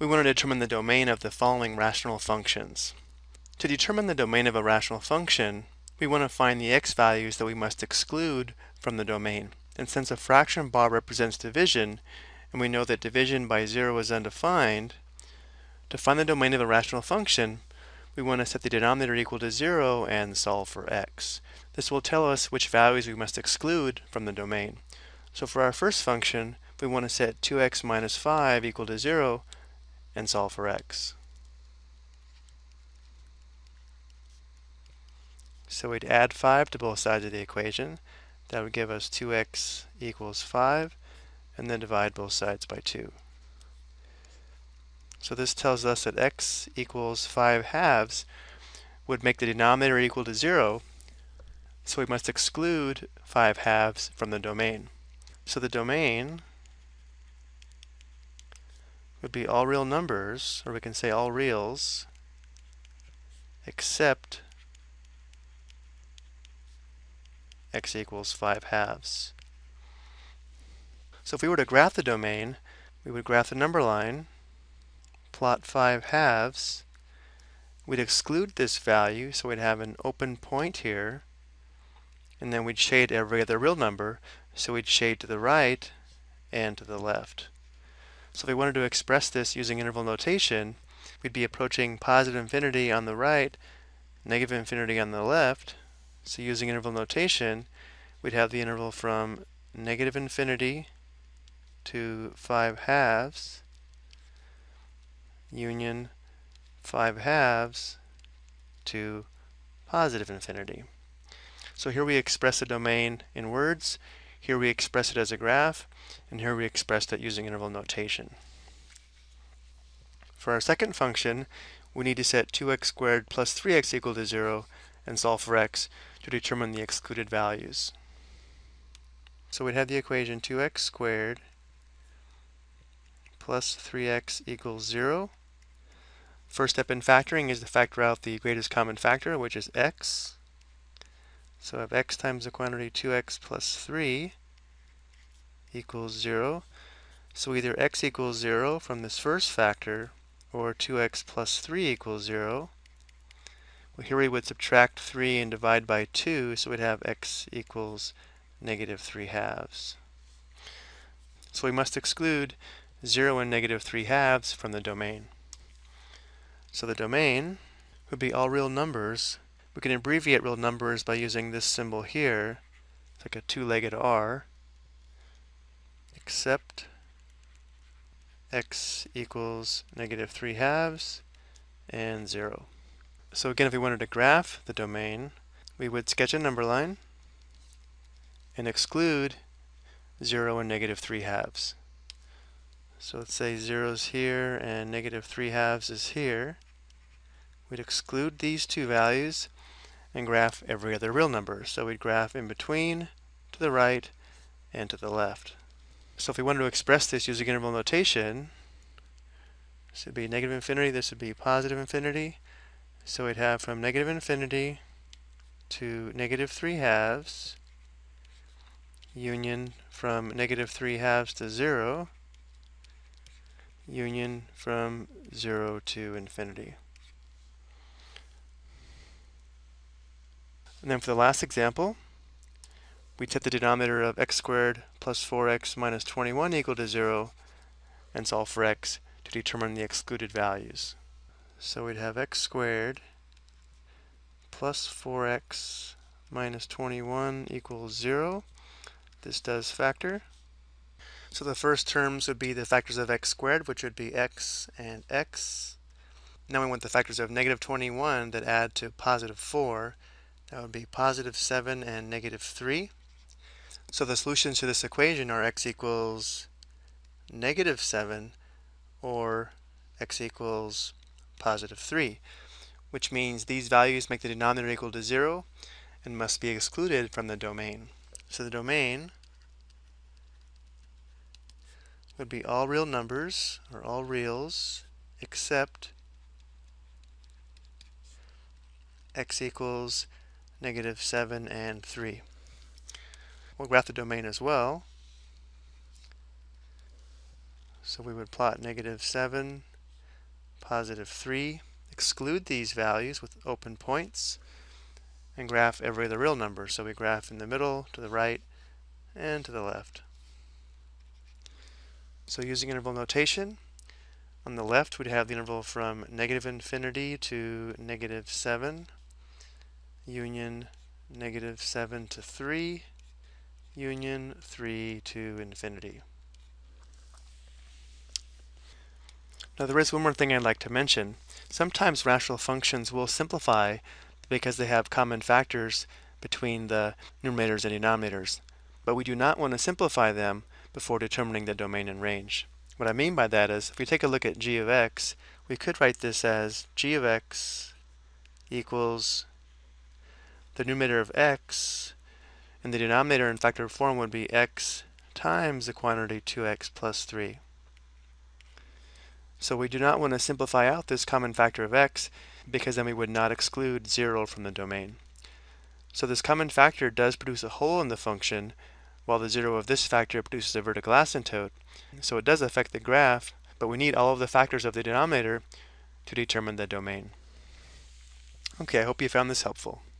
we want to determine the domain of the following rational functions. To determine the domain of a rational function, we want to find the x values that we must exclude from the domain. And since a fraction bar represents division, and we know that division by 0 is undefined, to find the domain of a rational function, we want to set the denominator equal to 0 and solve for x. This will tell us which values we must exclude from the domain. So for our first function, we want to set 2x minus 5 equal to 0 and solve for x. So we'd add 5 to both sides of the equation. That would give us 2x equals 5, and then divide both sides by 2. So this tells us that x equals 5 halves would make the denominator equal to 0, so we must exclude 5 halves from the domain. So the domain would be all real numbers, or we can say all reals, except x equals 5 halves. So if we were to graph the domain, we would graph the number line, plot 5 halves, we'd exclude this value, so we'd have an open point here, and then we'd shade every other real number, so we'd shade to the right and to the left. So if we wanted to express this using interval notation, we'd be approaching positive infinity on the right, negative infinity on the left. So using interval notation, we'd have the interval from negative infinity to 5 halves, union 5 halves to positive infinity. So here we express a domain in words, here we express it as a graph, and here we express it using interval notation. For our second function, we need to set 2x squared plus 3x equal to 0 and solve for x to determine the excluded values. So we'd have the equation 2x squared plus 3x equals 0. First step in factoring is to factor out the greatest common factor, which is x. So I have x times the quantity 2x plus 3 equals 0. So either x equals 0 from this first factor, or 2x plus 3 equals 0. Well, here we would subtract 3 and divide by 2, so we'd have x equals negative 3 halves. So we must exclude 0 and negative 3 halves from the domain. So the domain would be all real numbers. We can abbreviate real numbers by using this symbol here. It's like a two-legged R, except x equals negative 3 halves and 0. So again, if we wanted to graph the domain, we would sketch a number line and exclude 0 and negative 3 halves. So let's say 0 is here and negative 3 halves is here. We'd exclude these two values and graph every other real number. So we'd graph in between, to the right, and to the left. So if we wanted to express this using interval notation, this would be negative infinity, this would be positive infinity. So we'd have from negative infinity to negative 3 halves, union from negative 3 halves to 0, union from 0 to infinity. And then for the last example, we set the denominator of x squared plus 4x minus 21 equal to 0 and solve for x to determine the excluded values. So we'd have x squared plus 4x minus 21 equals 0. This does factor. So the first terms would be the factors of x squared, which would be x and x. Now we want the factors of negative 21 that add to positive 4. That would be positive 7 and negative 3. So the solutions to this equation are x equals negative 7 or x equals positive 3, which means these values make the denominator equal to 0 and must be excluded from the domain. So the domain would be all real numbers, or all reals, except x equals negative 7 and 3. We'll graph the domain as well. So we would plot negative 7 positive 3. Exclude these values with open points and graph every other real number. So we graph in the middle, to the right, and to the left. So using interval notation, on the left we'd have the interval from negative infinity to negative 7, union negative 7 to 3, union 3 to infinity. Now there is one more thing I'd like to mention. Sometimes rational functions will simplify because they have common factors between the numerators and denominators, but we do not want to simplify them before determining the domain and range. What I mean by that is, if we take a look at g of x, we could write this as g of x equals the numerator of x, and the denominator in factor form would be x times the quantity 2x plus 3. So we do not want to simplify out this common factor of x, because then we would not exclude 0 from the domain. So this common factor does produce a hole in the function, while the 0 of this factor produces a vertical asymptote. So it does affect the graph, but we need all of the factors of the denominator to determine the domain. Okay, I hope you found this helpful.